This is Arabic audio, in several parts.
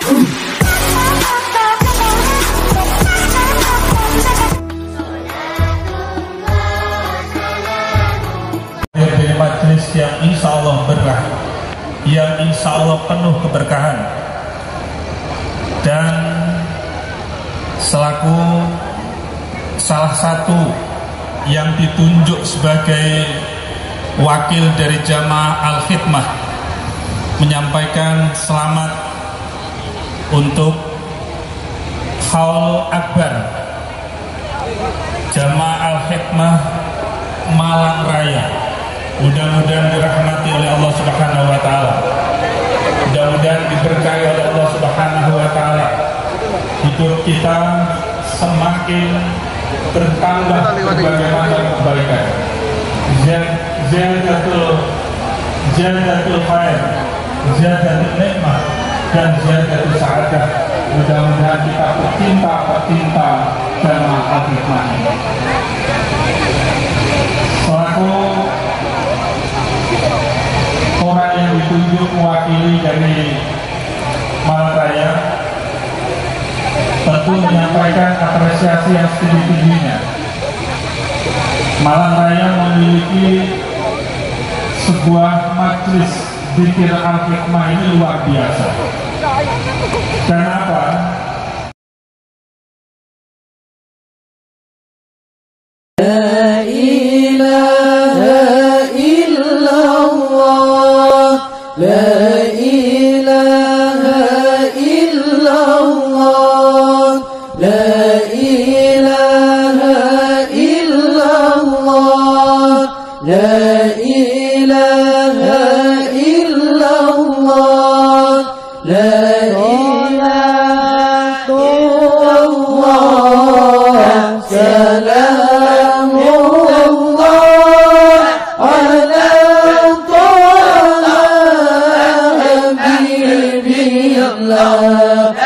Majelis yang insya Allah berkah, yang insya Allah penuh keberkahan, dan selaku salah satu yang ditunjuk sebagai wakil dari Jamaah Al-Khidmah menyampaikan selamat untuk Haul Akbar Jamaah Al-Khidmah Malang Raya. Mudah-mudahan dirahmati oleh Allah Subhanahu wa Ta'ala, mudah-mudahan diberkahi oleh Allah Subhanahu wa Ta'ala. Hidup kita semakin bertambah berbagai macam kebaikan, ziyadatul khair, ziyadatul nikmah, dan ziyadatul sa'adah. Mudah-mudahan kita bercinta Jamaah Al-Khidmah. Selaku orang yang ditunjuk mewakili dari Malang Raya, tentu menyampaikan apresiasi yang setinggi-tingginya. Malang Raya memiliki sebuah majelis zikir Al-Hikmah ini luar biasa. Kenapa? La ilaha illallah, la ilaha illallah, la ilaha illallah, la ilaha illallah, la ilaha salamullah ala taha habibillah,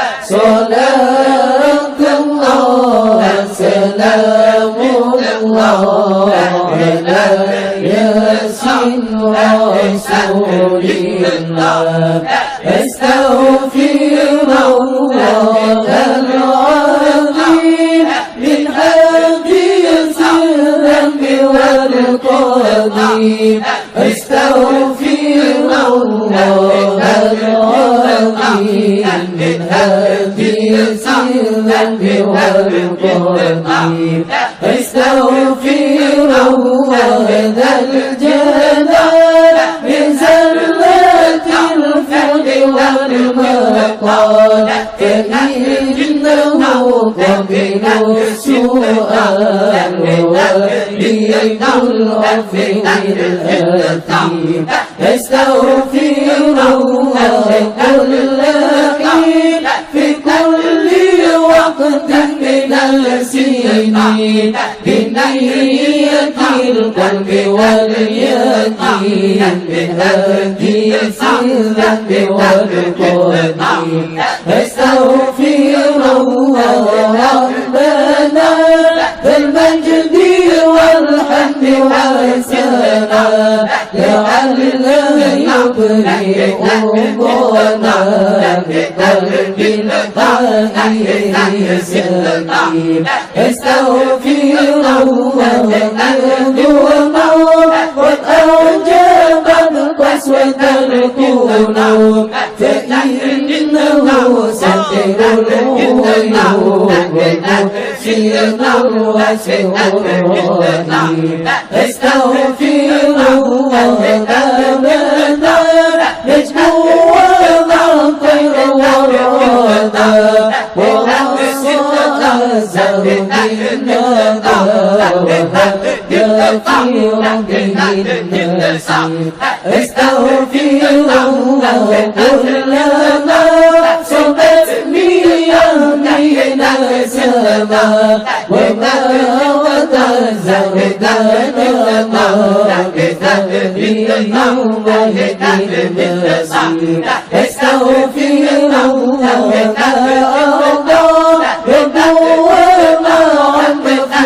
salatullah salamullah ala yasin rasulillah. Astaghfirullah al-azim min hadis al-dhanbi wal-qadim. Astaghfirullah al-azim min hadis al-dhanbi wal-qadim. Astaghfirullah dzal jalal min zallatil fadli wal maqam. فإنه قبل السؤال ولي العفو الأثيم. أستغفر الله كل حين في كل وقت من السنين بنية القلب واليقين من حديث الذنب والقديم. أستغفر الله ربنا بالمجد والحمد والسلام لعله يبرئ أمورنا بقلب الطاهر السليم. أستغفر الله مهدوما قد أوجب القسوة القلوب فإنه ستر العيوب سيرا وسرورا. أستغفر الله أبدا نجمو والطير والردى وغصة الزهر بالندى وهدى في ربه النسيم. أستغفر الله كلما صبت بيمين السماء وما وتزهر دانما بذنبه وهدي النسيم. أستغفر الله كأرضا بدوما في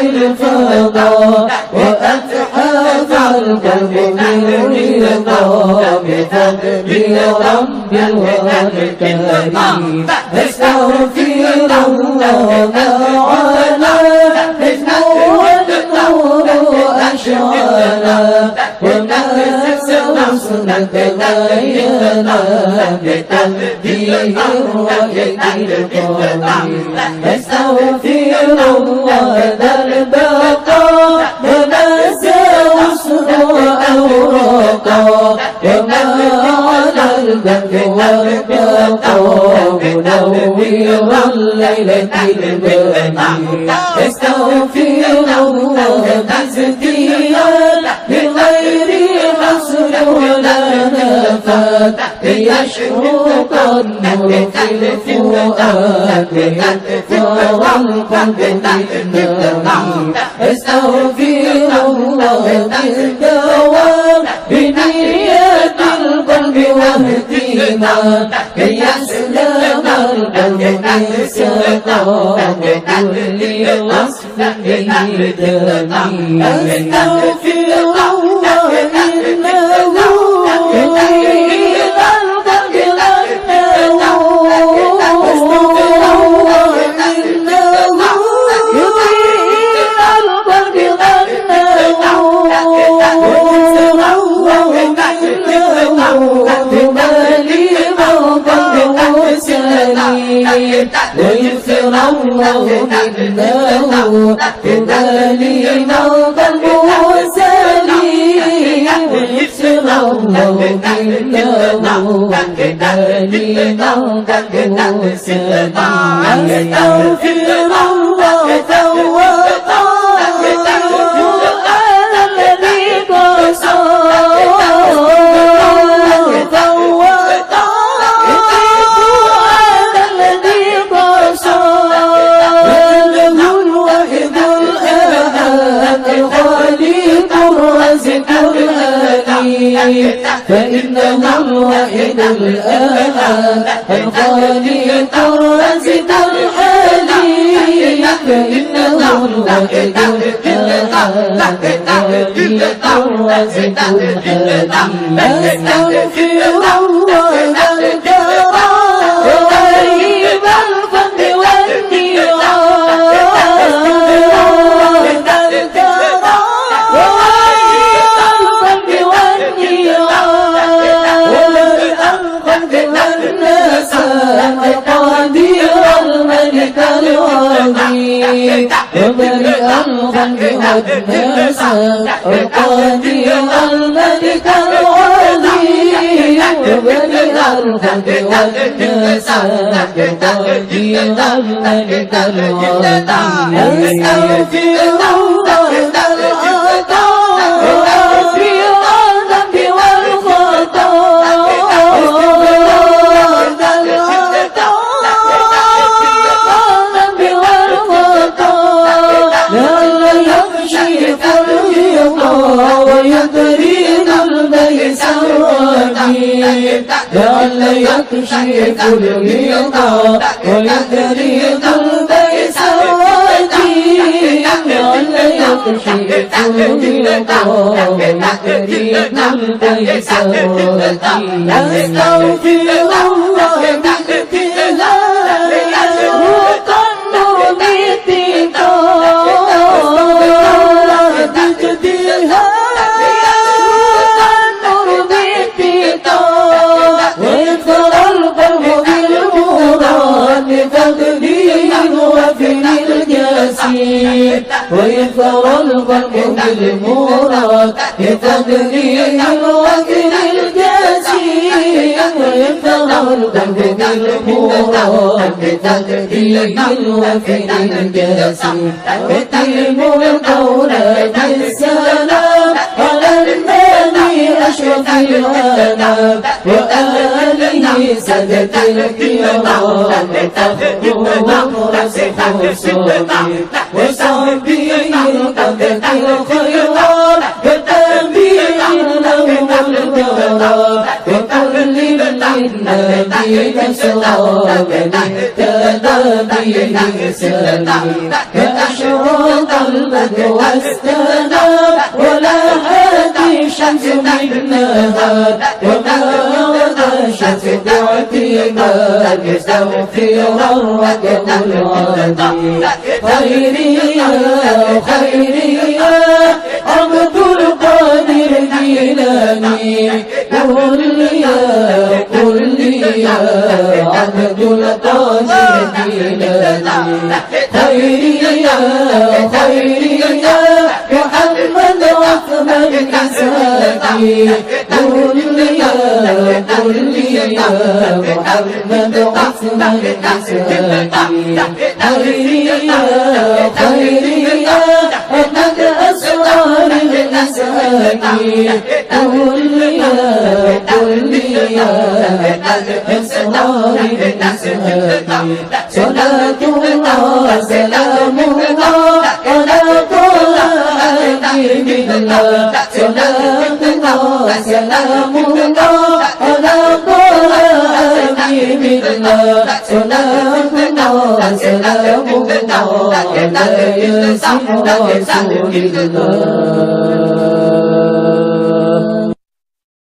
الفضاء وأتحف القلب من رضا برب الورى الكريم أستغفر الله على نور النور أشعلا وما سوسن تغينا بتنبيه الرحيم القويم أستغفر الله ذا البقاء وما سوسن أوراقا وما على البر والبقاء منور الليلة البني أستغفر الله بازدياد بغير حصر ولا نفاد ليشرق النور في الفؤاد ليكثر القلب بالنعيم أستغفر الله بالدوام بنية القلب واهتمام كي يسلم القلب من سقام كل وصف به دميم أستغفر الله إنه يحيي القلب غناه أستغفر الله إنه يحيي القلب غناه ويغفر الله منه تبالي قلبه سليم ويغفر الله منه تبالي قلبه سليم أستغفر الله توقع على الذي قصر فإنه الوحيد الآن الخالق الرازق الحليم فإنه الوحيد الآن الخالق الرازق الحليم أستغفر الله ذا الكرام غريب الفضل والنيران ذا الكرام الملك العظيم وبرئ الخلق والناس القادر الملك العظيم وبرئ الخلق والناس القادر الملك العظيم أستغفر الله ذا العطاء وغافر الذنب والخطا ويدرين البيس الرجيم لعل يكشف الغطاء ويدرين البيس الرجيم لعل يكشف الغطاء ويدرين البيس الرجيم أستغفر الله بابتلاء يشرق النور باتقاء ويثر القلب بالمراد بتقدير وفي الجسيم ويثر القلب بالمراد بتقدير وفي الجسيم يتم القول بالسلام على النبي أشرف الأنام وآله سادة الكرام فخرهم رسخ الصديق وصحبه القدر الخيرات وتابعين لهم الكرام وكل للنبي نسرا من اهتدى به سليم فأشرق البدر واستنار ولا هادي الشمس من نهار وما شفقتي ما يستغفر الركب الغادي خيري يا خيري يا عبد القادر جيلاني قل لي يا عبد القادر جيلاني خيري يا محمد عثمان إسحاقي قل لي يا محمد عثمان إسحاقي خيري يا أحمد أسرار الإسحاقي قل لي يا أحمد أسرار الإسحاقي صلاة الله سلام الله على طه حبيب الله صلاة الله سلام الله على طه حبيب الله صلاة الله سلام الله على ياسين رسول الله